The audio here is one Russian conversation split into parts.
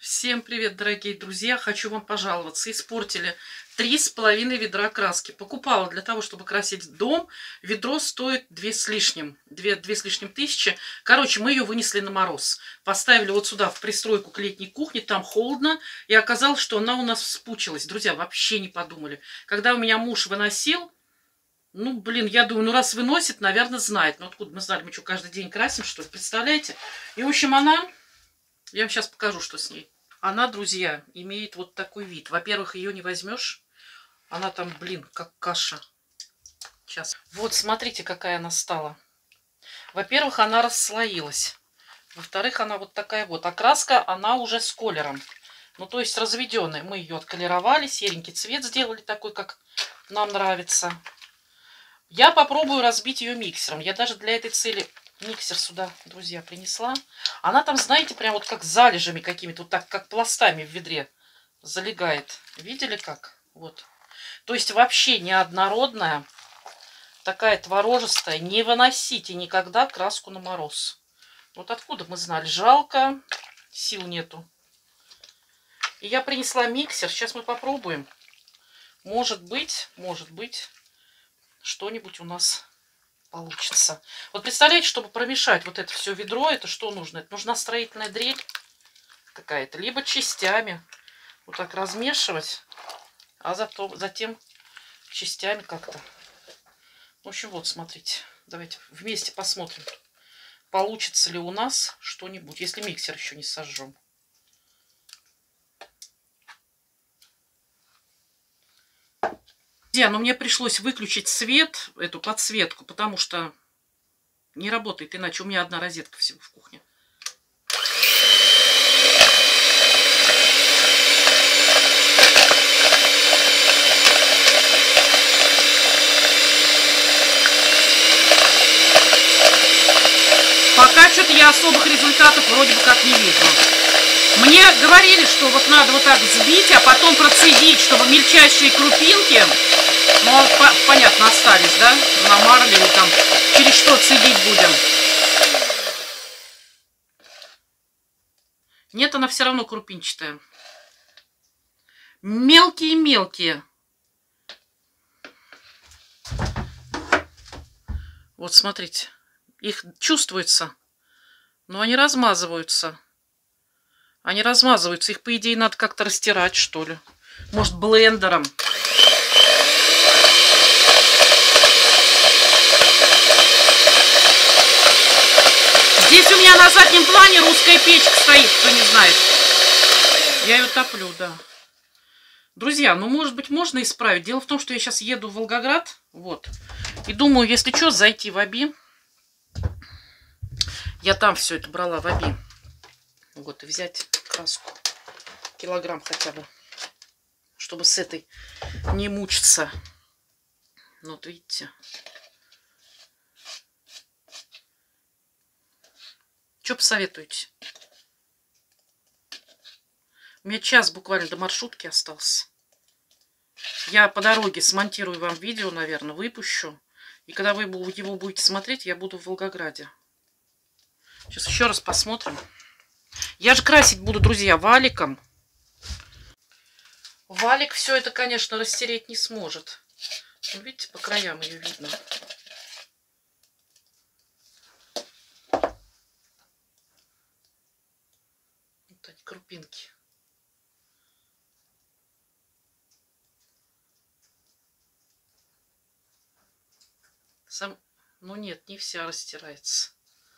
Всем привет, дорогие друзья! Хочу вам пожаловаться. Испортили 3,5 ведра краски. Покупала для того, чтобы красить дом. Ведро стоит 2 с лишним тысячи. Короче, мы ее вынесли на мороз. Поставили вот сюда, в пристройку к летней кухне. Там холодно. И оказалось, что она у нас вспучилась. Друзья, вообще не подумали. Когда у меня муж выносил, ну, блин, я думаю, ну раз выносит, наверное, знает. Ну, откуда мы знали? Мы что, каждый день красим, что ли? Представляете? И, в общем, я вам сейчас покажу, что с ней. Она, друзья, имеет вот такой вид. Во-первых, ее не возьмешь. Она там, блин, как каша. Сейчас. Вот, смотрите, какая она стала. Во-первых, она расслоилась. Во-вторых, она вот такая вот. А краска, она уже с колером. Ну, то есть разведенная. Мы ее отколеровали. Серенький цвет сделали такой, как нам нравится. Я попробую разбить ее миксером. Я даже для этой цели миксер сюда, друзья, принесла. Она там, знаете, прям вот как залежами какими-то, вот так, как пластами в ведре залегает. Видели как? Вот. То есть вообще неоднородная, такая творожистая. Не выносите никогда краску на мороз. Вот откуда мы знали? Жалко, сил нету. И я принесла миксер. Сейчас мы попробуем. Может быть, что-нибудь у нас получится. Вот представляете, чтобы промешать вот это все ведро, это что нужно? Это нужна строительная дрель какая-то, либо частями вот так размешивать, а затем частями как-то. В общем, вот, смотрите. Давайте вместе посмотрим, получится ли у нас что-нибудь, если миксер еще не сожжем. Но мне пришлось выключить свет, эту подсветку, потому что не работает, иначе у меня одна розетка всего в кухне. Пока что-то я особых результатов вроде бы как не вижу. Мне говорили, что вот надо вот так взбить, а потом процедить, чтобы мельчайшие крупинки, ну, понятно, остались, да, на марле или там, через что цедить будем. Нет, она все равно крупинчатая. Мелкие-мелкие. Вот, смотрите. Их чувствуется. Но они размазываются. Их, по идее, надо как-то растирать, что ли. Может, блендером. Здесь у меня на заднем плане русская печка стоит, кто не знает. Я ее топлю, да. Друзья, ну, может быть, можно исправить. Дело в том, что я сейчас еду в Волгоград. Вот. И думаю, если что, зайти в Аби. Я там все это брала в Аби. Вот, и взять краску. Килограмм хотя бы. Чтобы с этой не мучиться. Ну, вот видите. Что посоветуете? У меня час буквально до маршрутки остался. Я по дороге смонтирую вам видео, наверное, выпущу. И когда вы его будете смотреть, я буду в Волгограде. Сейчас еще раз посмотрим. Я же красить буду, друзья, валиком. Валик все это, конечно, растереть не сможет. Ну, видите, по краям ее видно. Вот эти крупинки. Ну нет, не вся растирается.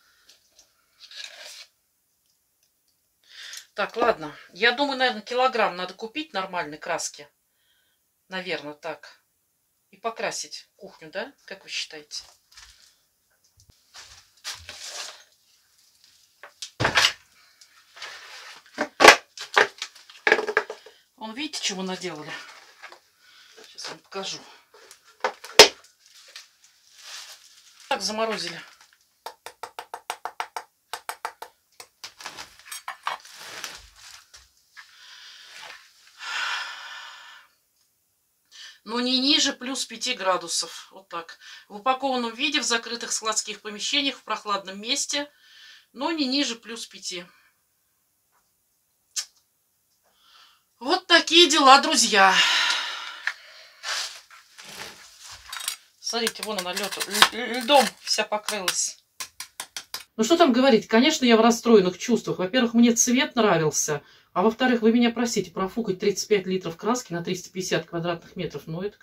Так, ладно. Я думаю, наверное, килограмм надо купить нормальной краски. Наверное, так. И покрасить кухню, да? Как вы считаете? Вон, видите, чего наделали? Сейчас вам покажу. Так, заморозили. Но не ниже плюс 5 градусов. Вот так. В упакованном виде, в закрытых складских помещениях, в прохладном месте. Но не ниже плюс 5. Вот такие дела, друзья. Смотрите, вон она льдом вся покрылась. Ну что там говорить, конечно, я в расстроенных чувствах. Во-первых, мне цвет нравился, а во-вторых, вы меня простите, профукать 35 литров краски на 350 квадратных метров, ну это,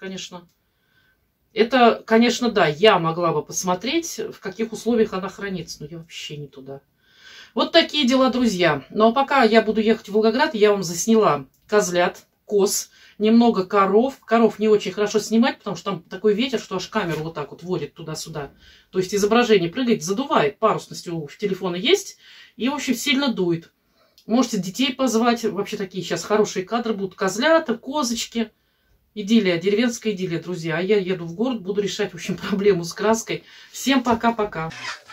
конечно, да, я могла бы посмотреть, в каких условиях она хранится, но я вообще не туда. Вот такие дела, друзья. Ну а пока я буду ехать в Волгоград, я вам засняла козлят, коз, немного коров. Коров не очень хорошо снимать, потому что там такой ветер, что аж камеру вот так вот водит туда-сюда. То есть изображение прыгает, задувает. Парусность у телефона есть и, в общем, сильно дует. Можете детей позвать. Вообще такие сейчас хорошие кадры будут. Козлята, козочки. Идиллия, деревенская идиллия, друзья. А я еду в город, буду решать, в общем, проблему с краской. Всем пока-пока.